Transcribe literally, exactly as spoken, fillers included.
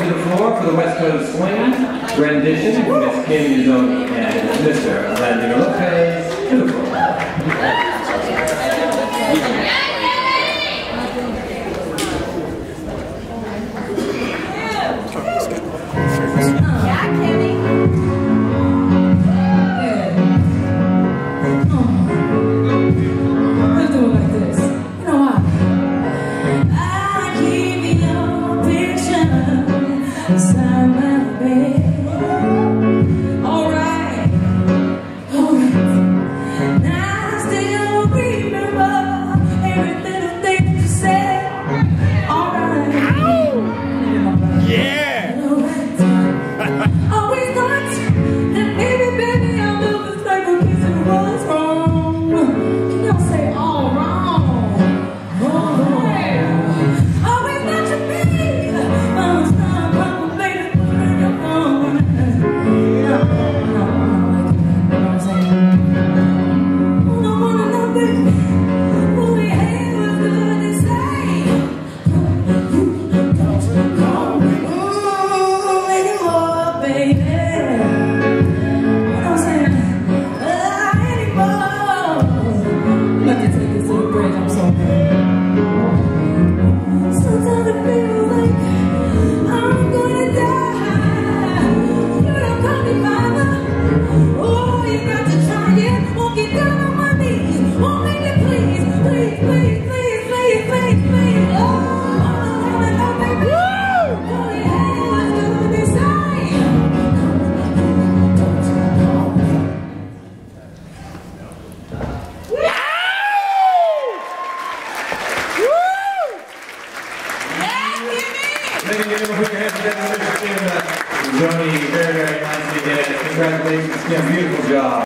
to the floor for the West Coast Swing rendition, Miss Kim Uzoni and Mister Randy Lopez to the floor. Ladies and gentlemen, put your hands together for Miss Kim Uzoni. Very, very nicely did. Congratulations, Kim. Beautiful job.